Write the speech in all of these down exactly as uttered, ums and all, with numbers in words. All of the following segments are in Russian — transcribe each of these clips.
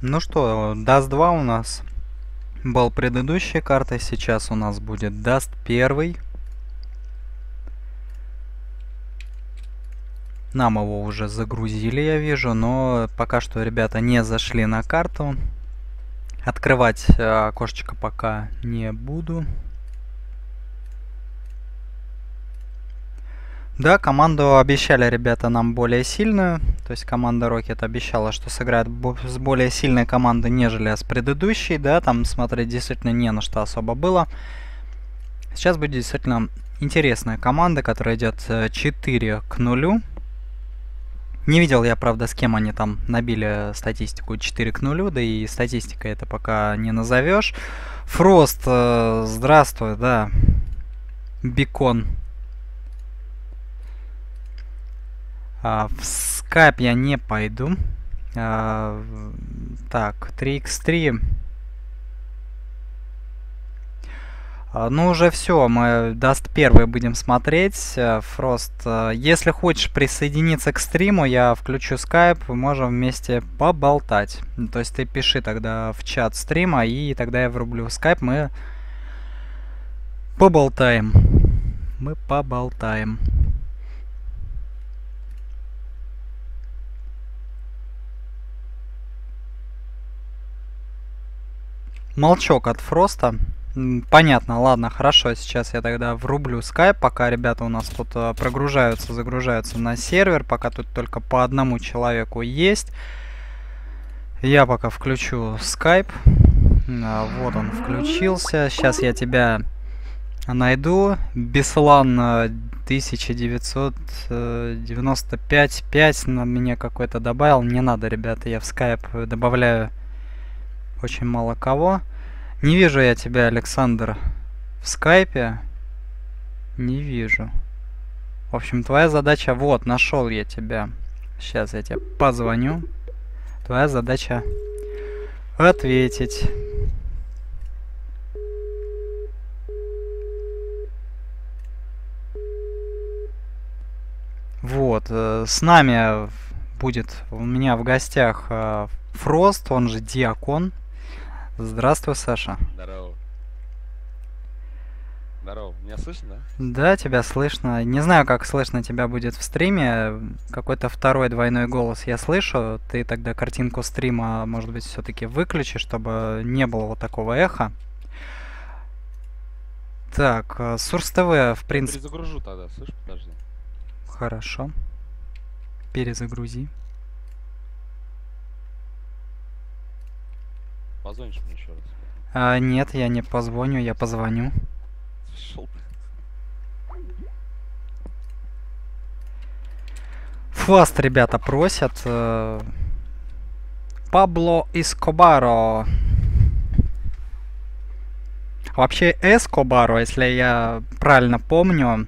Ну что, даст два у нас был предыдущей картой, сейчас у нас будет даст один. Нам его уже загрузили, я вижу, но пока что ребята не зашли на карту. Открывать э, окошечко пока не буду. Да, команду обещали ребята нам более сильную. То есть команда Rocket обещала, что сыграет с более сильной командой, нежели с предыдущей. Да, там смотреть действительно не на что особо было. Сейчас будет действительно интересная команда, которая идет четыре к нулю. Не видел я, правда, с кем они там набили статистику четыре к нулю, да и статистика это пока не назовешь. Фрост, э, здравствуй, да. Бекон. А, в скайп я не пойду. А, так, три икс три. А, ну, уже все, мы даст первый будем смотреть. Фрост, если хочешь присоединиться к стриму, я включу скайп, можем вместе поболтать. То есть ты пиши тогда в чат стрима, и тогда я врублю скайп, мы поболтаем. Мы поболтаем. Молчок от Фроста. Понятно, ладно, хорошо, сейчас я тогда врублю скайп, пока ребята у нас тут а, прогружаются, загружаются на сервер, пока тут только по одному человеку есть. Я пока включу скайп. А, вот он включился. Сейчас я тебя найду. Беслан тысяча девятьсот девяносто пять пять на меня какой-то добавил. Не надо, ребята, я в скайп добавляю очень мало кого. Не вижу я тебя, Александр, в скайпе. Не вижу. В общем, твоя задача... Вот, нашел я тебя. Сейчас я тебе позвоню. Твоя задача ответить. Вот, э, с нами будет у меня в гостях э, Фрост, он же Диакон. Здравствуй, Саша. Здорово. Здорово. Меня слышно, да? Да, тебя слышно. Не знаю, как слышно тебя будет в стриме. Какой-то второй двойной голос я слышу. Ты тогда картинку стрима, может быть, все-таки выключи, чтобы не было вот такого эха. Так, Source ти ви, в принципе... Перезагружу тогда, слышь, подожди. Хорошо. Перезагрузи. Позвонишь мне еще раз? А, нет, я не позвоню, я позвоню. Шел ты. Фаст, ребята, просят. Пабло Эскобаро. Вообще Эскобаро, если я правильно помню,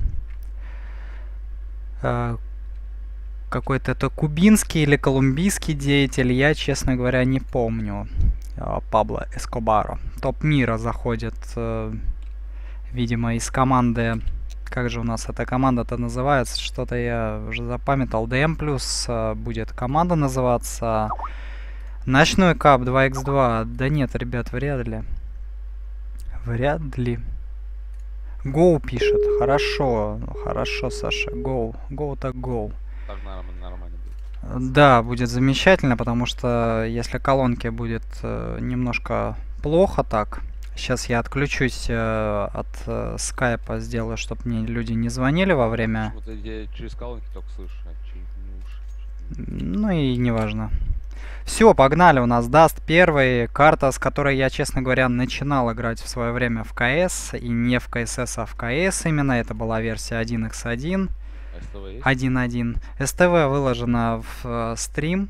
какой-то это кубинский или колумбийский деятель, я, честно говоря, не помню. Пабло Эскобаро. Топ мира заходит, видимо, из команды... Как же у нас эта команда-то называется? Что-то я уже запамятовал. ди эм плюс будет команда называться. Ночной кап два икс два. Да нет, ребят, вряд ли. Вряд ли. Гоу пишет. Хорошо. Хорошо, Саша. Гоу. Гоу так гоу. Так нормально, нормально будет. Да, будет замечательно, потому что если колонки будет э, немножко плохо так. Сейчас я отключусь э, от э, скайпа, сделаю, чтобы мне люди не звонили во время... Вот я через колонки только слышу, а через уши. Ну и неважно. Все, погнали, у нас даст первый. Карта, с которой я, честно говоря, начинал играть в свое время в КС. И не в КСС, а в КС именно. Это была версия один икс один. один один. СТВ выложена в э, стрим.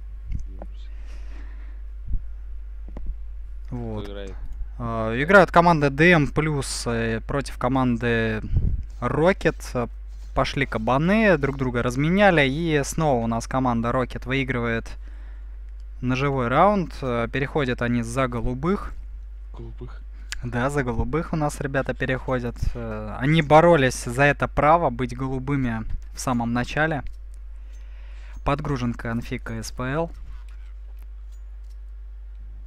Вот. Uh, играют команды ди эм плюс uh, против команды Rocket. Пошли кабаны, друг друга разменяли. И снова у нас команда Rocket выигрывает ножевой раунд. Uh, переходят они за голубых. Голубых? Да, за голубых у нас ребята переходят. Uh, они боролись за это право быть голубыми в самом начале. Подгружен конфиг эс пи эл.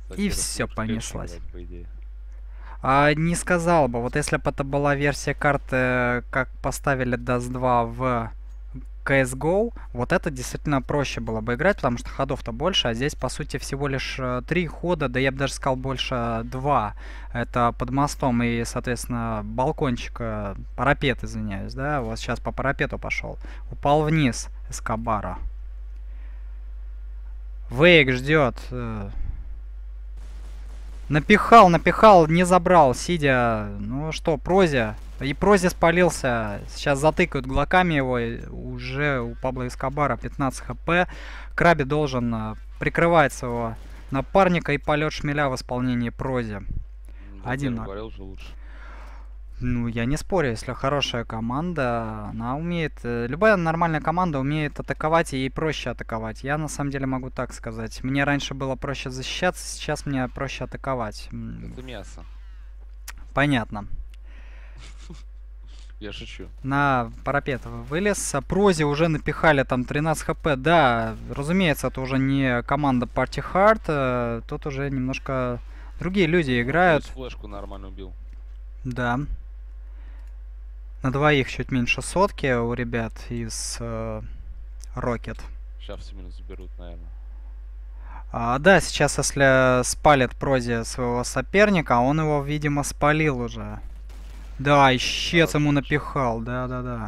И Соседа все лучше понеслась. играть, по идее. А, не сказал бы, вот если бы это была версия карты, как поставили даст два в си эс го, вот это действительно проще было бы играть, потому что ходов-то больше, а здесь, по сути, всего лишь три хода, да я бы даже сказал больше два. Это под мостом и, соответственно, балкончик, э, парапет, извиняюсь, да, вот сейчас по парапету пошел. Упал вниз Эскобара. Вейк ждет. э, Напихал, напихал, не забрал, сидя. Ну что, Прози. И Прози спалился. Сейчас затыкают глоками его. и Уже у Пабло Эскобара пятнадцать хп. Краби должен э, прикрывать своего напарника, и полет шмеля в исполнении Прози. М, да Один я же на- говорил же лучше. Ну, я не спорю, если хорошая команда, она умеет... э, Любая нормальная команда умеет атаковать, и ей проще атаковать. Я на самом деле могу так сказать. Мне раньше было проще защищаться, сейчас мне проще атаковать. М, Это мясо. Понятно. Я шучу. На парапет вылез. Прози уже напихали там тринадцать хп. Да, разумеется, это уже не команда Party Hard. э, Тут уже немножко другие люди играют. Плюс флешку нормально убил. Да. На двоих чуть меньше сотки у ребят из э, Rocket. Сейчас все минус заберут, наверное. А, да, сейчас если спалит Прози своего соперника, он его, видимо, спалил уже. Да, исчез Хороший ему шаг. напихал, да-да-да.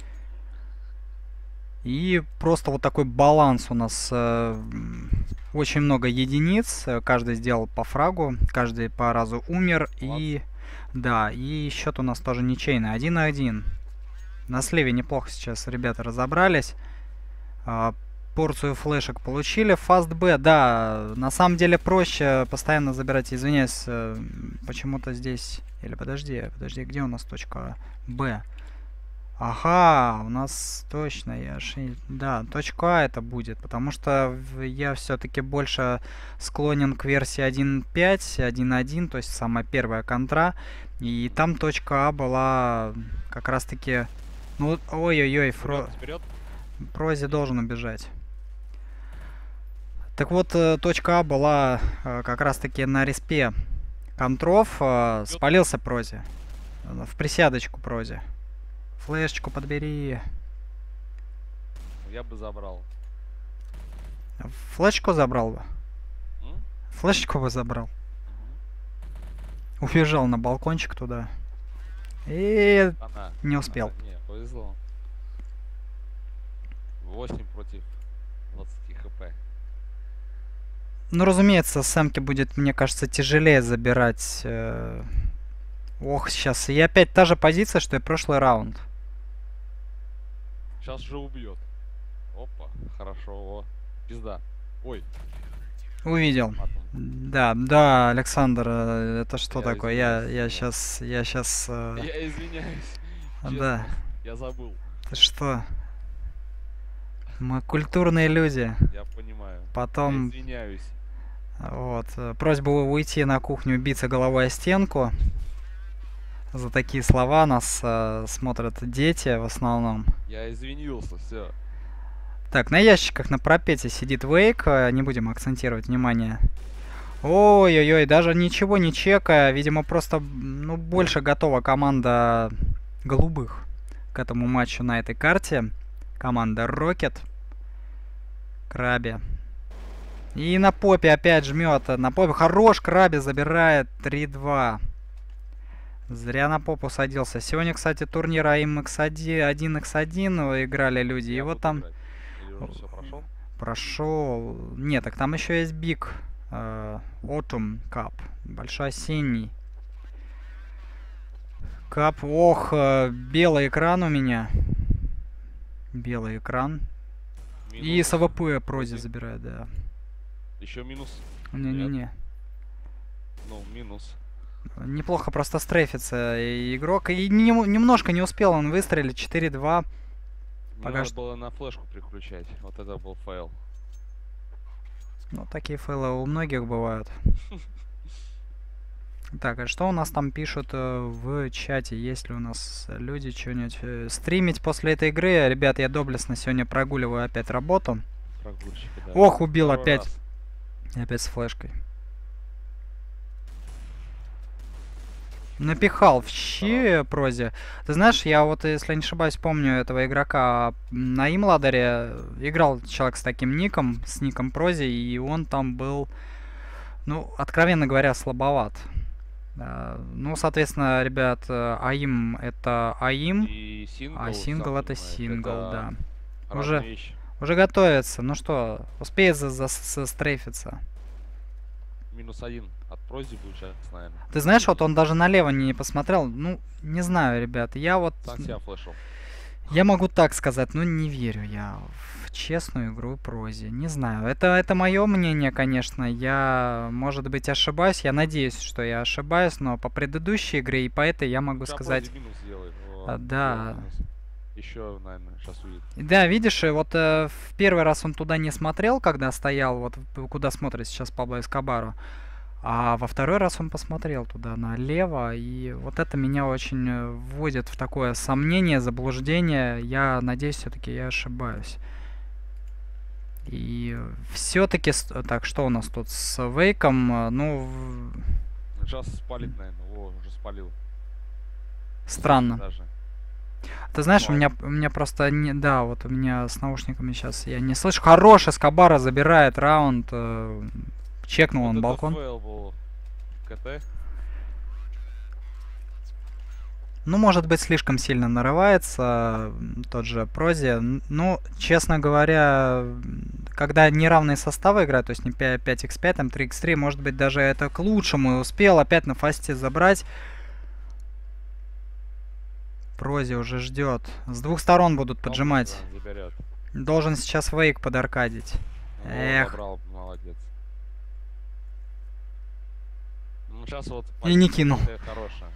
И просто вот такой баланс у нас. э, м, очень много единиц, э, каждый сделал по фрагу, каждый по разу умер. И да, и счет у нас тоже ничейный, один на один. На сливе неплохо сейчас ребята разобрались. А, порцию флешек получили. Фаст Б, да, на самом деле проще постоянно забирать. Извиняюсь, э, почему-то здесь... Или подожди, подожди, где у нас точка Б? Ага, у нас точно, я ж... и- Да, точка А это будет, потому что в- я все-таки больше склонен к версии один пять, один один, то есть самая первая контра. И там точка А была как раз-таки... Ну, ой-ой-ой, Фро... Вперед, вперед. Прози должен убежать. Так вот, э, точка А была э, как раз-таки на респе контров. э, Спалился Прози. Э, В присядочку Прози. Флешечку подбери. Я бы забрал. Флешку забрал бы. М? Флешечку бы забрал. Мгм. Убежал на балкончик туда. И Она. не успел. А, не, повезло. восемь против двадцати хп. Ну, разумеется, Сэмке будет, мне кажется, тяжелее забирать. э, Ох, сейчас. И опять та же позиция, что и прошлый раунд. Сейчас же убьет. Опа, хорошо. О. Пизда. Ой, Увидел. матом. Да, да, Александр, э, это что Я такое? Я, извиняюсь, я да. сейчас, я сейчас, Я извиняюсь. Честно, да, я забыл. ты что? Мы культурные люди. Я понимаю. Потом, Я извиняюсь. вот, э, просьба уйти на кухню, биться головой о стенку. За такие слова нас э, смотрят дети в основном. Я извинился, все. Так, на ящиках на пропете сидит Вейк, э, не будем акцентировать внимание. Ой-ой-ой, даже ничего не чекая, видимо, просто, м, ну, больше готова команда голубых к этому матчу на этой карте. Команда Rocket. Краби. И на попе опять жмет. На попе хорош, Краби забирает три-два. Зря на попу садился. Сегодня, кстати, турнир эй эм икс один икс один играли люди. И Я вот буду там играть. Или уже все прошел? прошел... Нет, так там еще есть Big э, Autumn Cup. Большой осенний. Кап. Ох, э, белый экран у меня. Белый экран. И с АВП Прози Прози. забирает, да. Еще минус. Не-не-не. Ну, минус. Неплохо просто стрейфится и игрок. И нем- немножко не успел он выстрелить. четыре-два. Мне Пока надо что- было на флешку приключать. Вот это был фейл. Ну, такие фейлы у многих бывают. Так, а что у нас там пишут э, в чате? Есть ли у нас люди что-нибудь э, стримить после этой игры? Ребят, я доблестно сегодня прогуливаю опять работу. Прогульщики, да. Ох, убил Второй опять. раз. Опять с флешкой. Напихал в щи прозе. Ты знаешь, я вот, если не ошибаюсь, помню этого игрока на имладере. Играл человек с таким ником, с ником прозе, и он там был, ну, откровенно говоря, слабоват. А, Ну, соответственно, ребят, э, АИМ это АИМ, И сингл, а сам сингл это понимаешь, сингл, это да. разные Уже, вещи. уже готовится. Ну что, успеет за, за, застрейфиться. Минус один от прози будет сейчас, наверное. Ты знаешь, вот он даже налево не посмотрел. Ну, не знаю, ребят, я вот... Сам себя флешил. Я могу так сказать, но не верю я в честную игру прозе. Не знаю. Это, это мое мнение, конечно. Я, может быть, ошибаюсь. Я надеюсь, что я ошибаюсь, но по предыдущей игре и по этой я могу сказать. Минус делает. а, да. Еще, наверное, сейчас увидит. Да, видишь, и вот э, в первый раз он туда не смотрел, когда стоял, вот в- куда смотрит сейчас Пабло Эскобару. А во второй раз он посмотрел туда налево, и вот это меня очень э, вводит в такое сомнение, заблуждение. Я надеюсь, все-таки я ошибаюсь. И все-таки, так, что у нас тут с Вейком? Э, Ну, в- Сейчас спалит, наверное. О, уже спалил. странно. Даже. Ты знаешь, у меня, у меня просто, не, да, вот у меня с наушниками сейчас я не слышу. Хороший, Эскобара забирает раунд. э, Чекнул Вот он это балкон. фейл был. КТ. Ну, может быть, слишком сильно нарывается м, тот же Прози. Н- Ну, честно говоря, м, когда неравные составы играют, то есть не пя- пять икс пять, там три икс три, может быть, даже это к лучшему. И успел опять на фасте забрать. Прози уже ждет. С двух сторон будут поджимать. Да, заберет. Должен сейчас Вейк подаркадить. О, Эх. забрал, молодец. Ну, сейчас вот... И не кинул. позиция хорошая.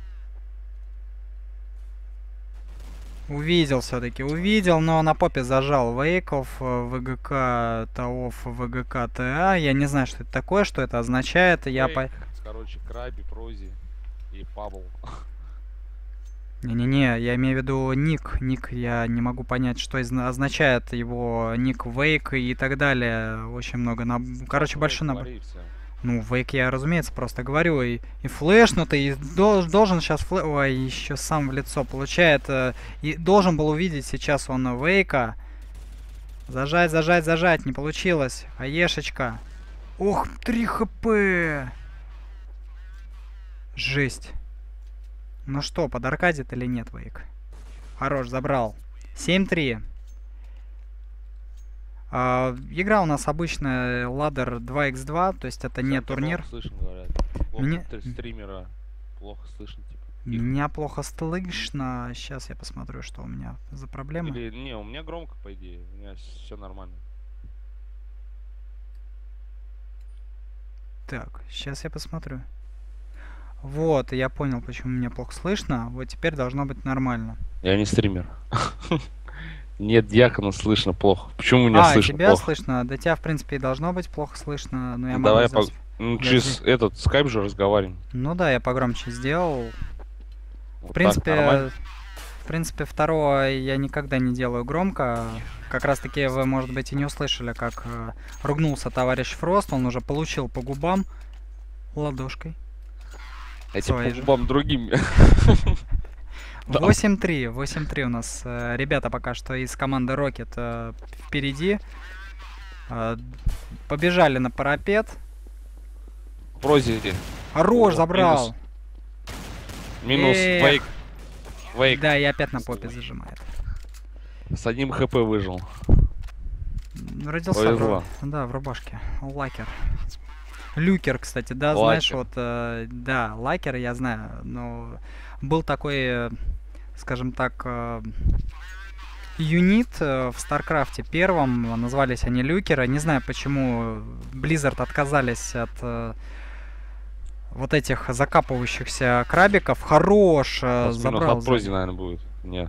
Увидел все-таки, увидел, но на попе зажал Вейков, э, ВГК ТАОФ, ВГК ТА. Я не знаю, что это такое, что это означает. Я по... Вейк, короче, Краби, Прози и Пабл. Не-не-не, я имею в виду ник. Ник, я не могу понять, что изна- означает его ник Вейк и так далее. Очень много. На... Короче, большой набор. Ну, Вейк я, разумеется, просто говорю. И, и флешнутый, и дол- должен сейчас флэ... Ой, еще сам в лицо получает. э, И должен был увидеть сейчас он Вейка. Зажать, зажать, зажать. Не получилось. Аешечка. Ух, три хп. Жесть. Ну что, подаркадит или нет, Вейк? Хорош, забрал. семь три. А, игра у нас обычная ладер два икс два, то есть это не турнир. Слышно, говорят. Плохо Мне- стримера плохо слышно, типа. Меня плохо слышно. Сейчас я посмотрю, что у меня за проблемы. Или, не, у меня громко, по идее. У меня все нормально. Так, сейчас я посмотрю. Вот, я понял, почему меня плохо слышно. Вот теперь должно быть нормально. Я не стример. Нет, Дьякона слышно плохо. Почему меня а, слышно тебя плохо? слышно? Да тебя, в принципе, и должно быть плохо слышно, но я Ну, могу давай я сделать- по- ну, Подожди. через этот скайп же разговариваем. Ну да, я погромче сделал. Вот В принципе, так, нормально? в принципе, второго я никогда не делаю громко. Как раз таки вы, может быть, и не услышали, как э, ругнулся товарищ Фрост. Он уже получил по губам ладошкой. Эти свои по же. губам другим. Да. восемь три. восемь три у нас. э, Ребята пока что из команды Rocket э, впереди. Э, Побежали на парапет. Прози. Хорош, О, забрал. Минус Эх. Вейк. Вейк. Да, и опять на попе зажимает. С одним хп выжил. М, Родился в, Повезло. ру- да, в рубашке. Лакер. Люкер, кстати, да, Лакер. знаешь, вот, э, да, лакер, я знаю, но был такой, э, скажем так, э, юнит э, в Старкрафте первом, назывались они люкеры, не знаю, почему Blizzard отказались от э, вот этих закапывающихся крабиков. Хорош, э, Сейчас минус забрал. от Прози, сзади. наверное, будет. Нет.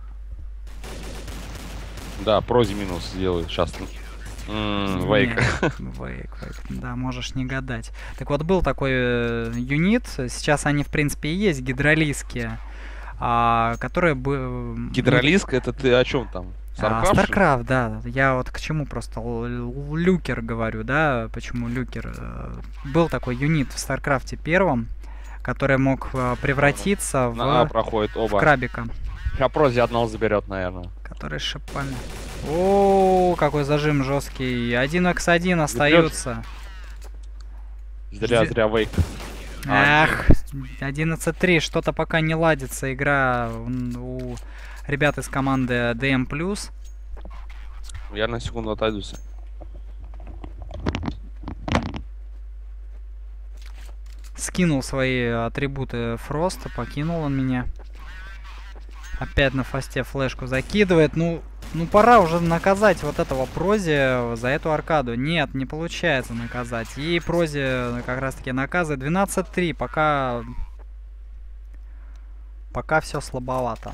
Да, Прози минус сделает. Сейчас. М, Вейк. Не, Вейк, Вейк. Да, можешь не гадать. Так вот, был такой э, юнит, сейчас они, в принципе, и есть, гидролийские, а, которые бы... Гидролиск, это ты о чем там? А, Старкрафт, что ли? Старкрафт, да. Я вот к чему просто л- л- люкер говорю, да, почему люкер. э, Был такой юнит в Старкрафте первом, который мог э, превратиться в, На А проходит в оба. крабика. Сейчас Прози одного заберет, наверное. Который с шипами. О, какой зажим жесткий. один икс один остаются. Зря, Жди- зря Вейк. А, Ах, одиннадцать три. Что-то пока не ладится игра м, у ребят из команды ди эм плюс. Я на секунду отойдусь. Скинул свои атрибуты Фроста, покинул он меня. Опять на фасте флешку закидывает. Ну, ну пора уже наказать вот этого Прози за эту аркаду. Нет, не получается наказать. И Прози как раз таки наказывает. двенадцать три. Пока... Пока все слабовато.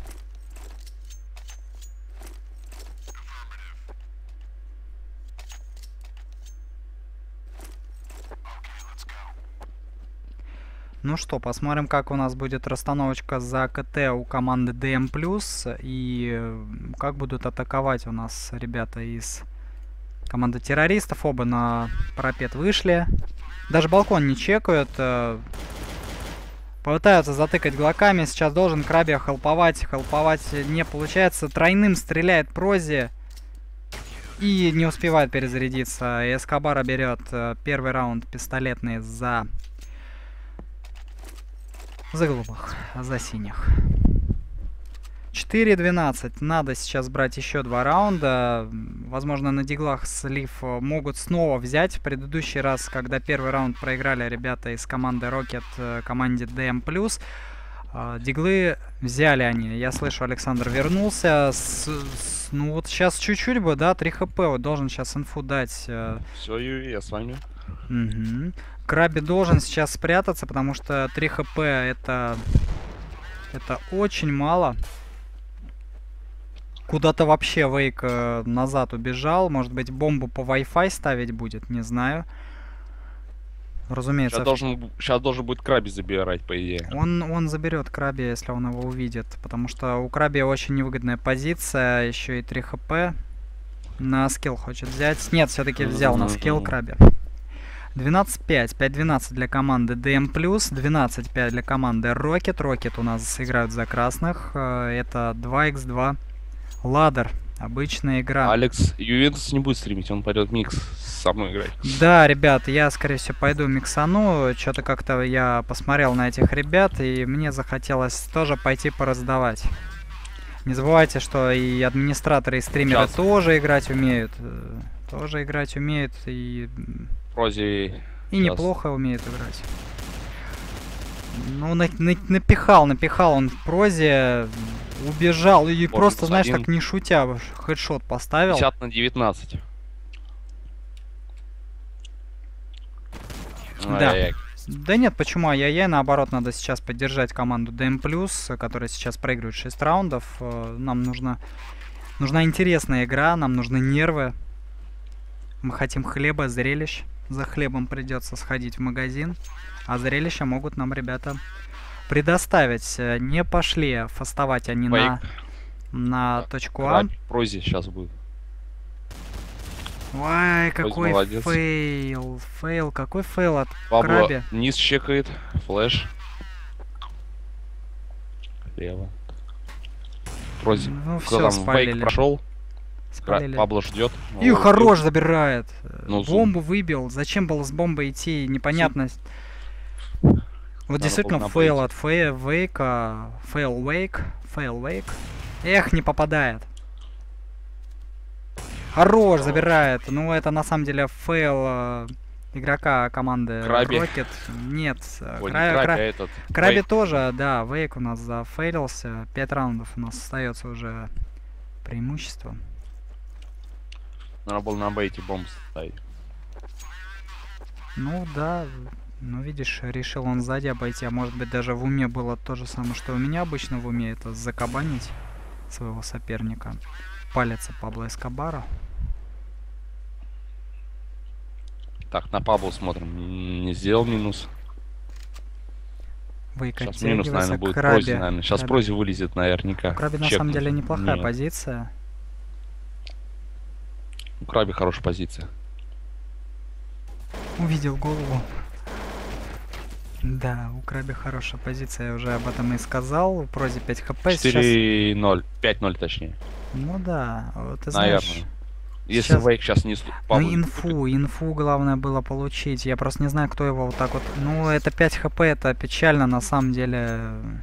Ну что, посмотрим, как у нас будет расстановочка за КТ у команды ди эм плюс. И э, как будут атаковать у нас ребята из команды террористов. Оба на парапет вышли. Даже балкон не чекают. э, Пытаются затыкать глоками. Сейчас должен Краби хелповать. Хелповать не получается. Тройным стреляет Прози. И не успевает перезарядиться. И Эскобара берет э, первый раунд пистолетный за... За голубых, за синих. четыре двенадцать. Надо сейчас брать еще два раунда. Возможно, на диглах слив могут снова взять. В предыдущий раз, когда первый раунд проиграли ребята из команды Rocket команде ди эм плюс, диглы взяли они. Я слышу, Александр вернулся. С, с, ну вот сейчас чуть-чуть бы, да, три хп. Вот должен сейчас инфу дать. Все, Юрий, я с вами. Угу. Краби должен сейчас спрятаться, потому что три хп это... Это очень мало. Куда-то вообще Вейк э, назад убежал. Может быть, бомбу по Wi-Fi ставить будет, не знаю. Разумеется. Сейчас должен, сейчас должен будет Краби забирать, по идее. Он, он заберет Краби, если он его увидит. Потому что у Краби очень невыгодная позиция. Еще и три хп. На скилл хочет взять. Нет, все-таки взял на скилл Краби. двенадцать пять. пять двенадцать для команды ди эм плюс. двенадцать пять для команды Rocket. Rocket у нас играют за красных. Это два икс два. Ладер. Обычная игра. Алекс Ювентус не будет стримить, он пойдет микс со мной играть. Да, ребят, я, скорее всего, пойду миксану. Что-то как-то я посмотрел на этих ребят, и мне захотелось тоже пойти пораздавать. Не забывайте, что и администраторы, и стримеры Сейчас. тоже играть умеют. э, Тоже играть умеют, и, Прози. и неплохо умеют играть. Ну, на, на- напихал, напихал он в Прозе, убежал и Вот просто, плюс знаешь, один. так не шутя, хедшот поставил. пятьдесят на девятнадцать. Да. Ай-яй-яй. Да нет, почему? Ай-яй-яй, наоборот, надо сейчас поддержать команду ди эм плюс, которая сейчас проигрывает шесть раундов. Э, Нам нужно, нужна интересная игра, нам нужны нервы. Мы хотим хлеба, зрелищ. За хлебом придется сходить в магазин. А зрелища могут нам ребята предоставить. Э, Не пошли фастовать они на, Фейк. на Так, точку А. Краби, Прози сейчас будет. Ой, какой молодец. фейл. Фейл, какой фейл от Пабло Краби. низ чекает. Флэш. Лево. Прози. Ну Кто все, там? спалили. Вейк прошел. Спалили. Пабло ждет. И хорош забирает. Ну, зум. Бомбу выбил. Зачем было с бомбой идти? Непонятно. Вот Надо действительно было фейл набрать. от фея, Вейка. Фейл Вейк. Фейл Вейк. Эх, не попадает. Хорош, забирает. Ну, это на самом деле фейл э, игрока команды Краби. Rocket. Нет. э, Ой, не Кра- Краби, Кра- а этот. Краби Вейк. тоже, да, Вейк у нас зафейлился. Пять раундов у нас остается уже преимущество. Надо было на бейте бомб ставить. Ну да, ну видишь, решил он сзади обойти, а может быть даже в уме было то же самое, что у меня обычно в уме, это закабанить своего соперника. Палец Пабло Эскобара. Так, на Пабло смотрим. М, Не сделал минус. Вейк Сейчас минус, наверное, оттягивается. будет Краби. Прози, наверное. Сейчас Краби. Прози вылезет наверняка. Краби на самом Чекнуть. деле неплохая Нет. позиция. У Краби хорошая позиция. Увидел голову. Да, у Краби хорошая позиция, я уже об этом и сказал. У Прози пять хп сейчас. четыре ноль, пять ноль точнее. Ну да, вот ты Наверное. знаешь. Если Сейчас... Вейк сейчас не... сту- Ну Павлу не инфу, инфу главное было получить. Я просто не знаю, кто его вот так вот... Ну это пять хп, это печально на самом деле.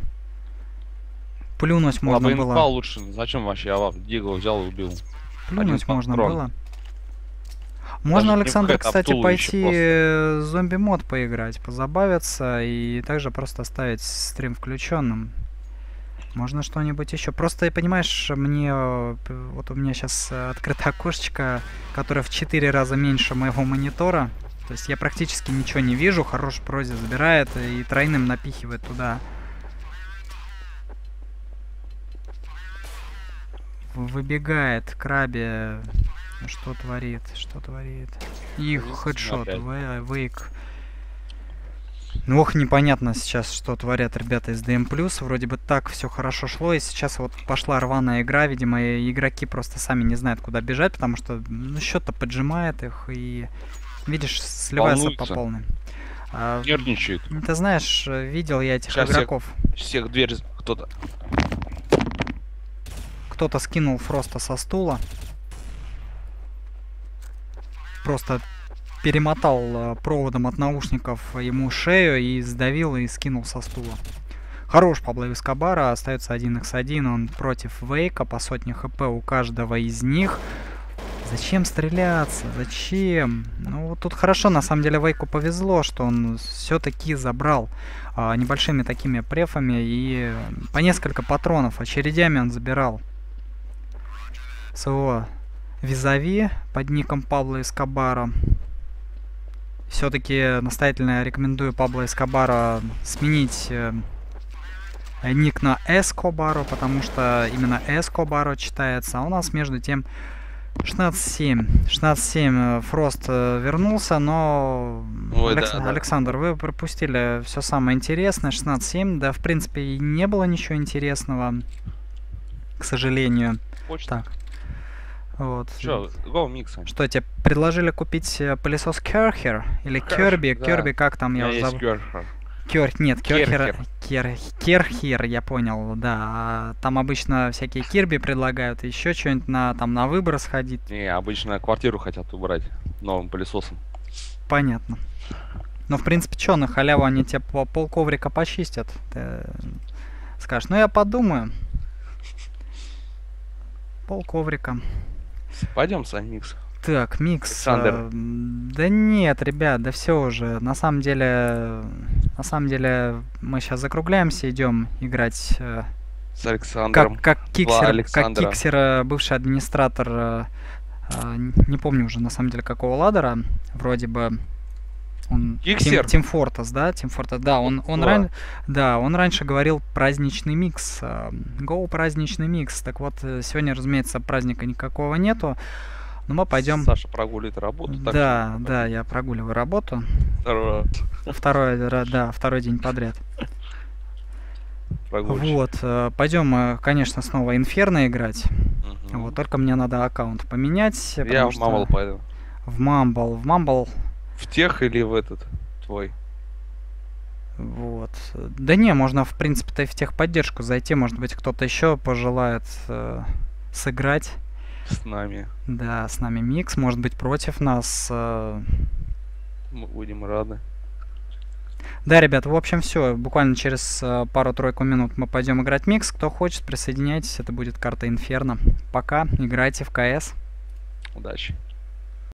Плюнуть можно Лабы было. инфа лучше. Зачем вообще? Я Дигл взял и убил. Плюнуть Один можно патрон. было. Можно, Даже Александр, Димхэт кстати, Абдулла еще пойти э, зомби-мод поиграть, позабавиться и также просто оставить стрим включенным. Можно что-нибудь еще. Просто, понимаешь, мне... э, п- Вот у меня сейчас открыто окошечко, которое в четыре раза меньше моего монитора. То есть я практически ничего не вижу. Хорош прозе забирает и тройным напихивает туда. Выбегает Краби. Что творит? Что творит? И Повесил хедшот. опять. Ве- Вейк. Ну, ох, непонятно сейчас, что творят ребята из ДМ+. Вроде бы так все хорошо шло, и сейчас вот пошла рваная игра. Видимо, и игроки просто сами не знают, куда бежать, потому что ну, счет-то поджимает их, и, видишь, сливаются по Волнуются. полной. А, Нервничают. ты знаешь, э, видел я этих Сейчас всех- игроков. Всех дверь... Кто-то... Кто-то скинул Фроста со стула. Просто перемотал э, проводом от наушников ему шею и сдавил и скинул со стула. Хорош Пабло Эскобара, остается один икс один, он против Вейка, по сотне хп у каждого из них. Зачем стреляться? Зачем? Ну, вот тут хорошо, на самом деле, Вейку повезло, что он все-таки забрал а, небольшими такими префами и по несколько патронов, очередями он забирал своего визави под ником Пабло Эскобара. Все-таки настоятельно рекомендую Пабло Эскобара сменить э, ник на Эскобаро, потому что именно Эскобаро читается. А у нас между тем шестнадцать семь. шестнадцать семь э, Фрост э, вернулся, но Ой, Алекс- да, да. Александр, вы пропустили все самое интересное. шестнадцать семь, да, в принципе, и не было ничего интересного, к сожалению. Почта. Так. Вот. Чё, го микса. Что, тебе предложили купить э, пылесос Керхер? Или Керхер, Керби? да. Керби, как там, я уже забыл. Кер... Нет, Керхер... Кер... Керхер, я понял, да. А там обычно всякие Кирби предлагают, еще что-нибудь на, там, на выбор сходить. Не, обычно квартиру хотят убрать новым пылесосом. Понятно. Ну, в принципе, что, на халяву они тебе по полковрика почистят. Ты скажешь, ну я подумаю. Полковрика. Пойдем, Сань, микс. Так, микс. Александр. э, Да нет, ребят, да все уже. На самом деле, на самом деле, мы сейчас закругляемся, идем играть. э, С Александром. Как, как Киксер, как Александра. Киксер, э, бывший администратор, э, э, не помню уже на самом деле какого ладера, вроде бы. Он Киксер? Тим, Тим Фортас, да, Тим Фортас, да, он, он, Да. ран- да, он раньше говорил праздничный микс, э, Go праздничный микс, так вот, э, сегодня, разумеется, праздника никакого нету, но мы пойдем, Саша прогуливает работу. так да, что да, я прогуливаю работу, второй раз второй, ра- да, второй день подряд. прогульщик. Вот, э, пойдем, э, конечно, снова Инферно играть. Мгм. Вот, только мне надо аккаунт поменять. Я потому в что- Мамбл пойду. В Мамбл. В Мамбл. В тех или в этот твой? Вот. Да не, можно, в принципе-то и в техподдержку зайти. Может быть, кто-то еще пожелает э, сыграть. С нами. Да, с нами микс. Может быть, против нас. э. Мы будем рады. Да, ребят, в общем, все. Буквально через э, пару-тройку минут мы пойдем играть микс. Кто хочет, присоединяйтесь. Это будет карта Инферно. Пока. Играйте в КС. Удачи.